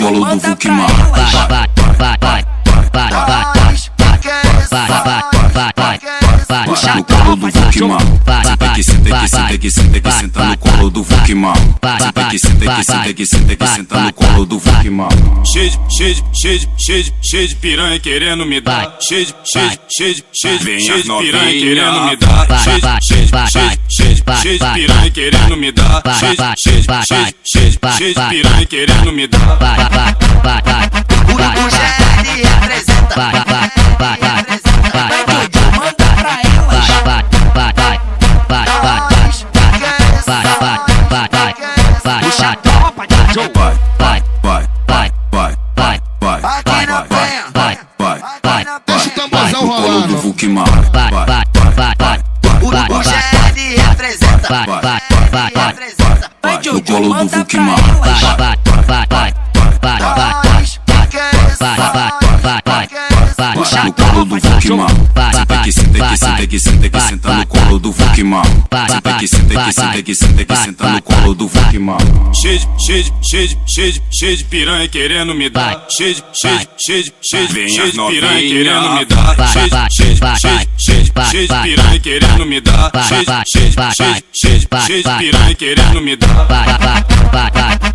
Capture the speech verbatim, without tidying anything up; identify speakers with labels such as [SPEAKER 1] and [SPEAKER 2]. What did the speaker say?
[SPEAKER 1] colo do Vukmar. No colo do Vukmar. Senta que senta que senta que senta que senta no colo do Vukmar. Senta que senta que senta que senta que senta no colo do Vukmar.
[SPEAKER 2] Cheio de, cheio de, cheio de, cheio de, cheio de piranha querendo me dar. Cheio de, cheio de, cheio de, cheio de, cheio de piranha querendo me dar. Cheio de, cheio de, cheio de, cheio de, cheio de piranha querendo me dar. Cheio de, cheio de, cheio de, cheio de, cheio de piranha querendo me dar.
[SPEAKER 3] O G L representa.
[SPEAKER 1] Vai, vai, vai, vai, vai, vai,
[SPEAKER 3] Aqui na penha,
[SPEAKER 1] vai, vai, vai,
[SPEAKER 4] Deixa o tamborzão
[SPEAKER 1] no colo do
[SPEAKER 4] rolando.
[SPEAKER 1] Vukmar. Vai, vai, vai, vai,
[SPEAKER 3] o G L representa.
[SPEAKER 1] vai, vai, vai, vai, no colo do Vukmar. Vai, vai, vai, vai, vai, no colo do Vukmar. Senta que senta que senta que senta que senta no colo do Vukmar. Senta que senta que senta que senta que senta no colo do Vukmar.
[SPEAKER 2] Cheio de, cheio de, cheio de, cheio de, cheio de piranha querendo me dar. Cheio de, cheio de, cheio de, cheio de, cheio de piranha querendo me dar. Cheio de, cheio de, cheio de, cheio de, cheio de piranha querendo me dar. Cheio de, cheio de, cheio de, cheio de, cheio de piranha querendo me dar.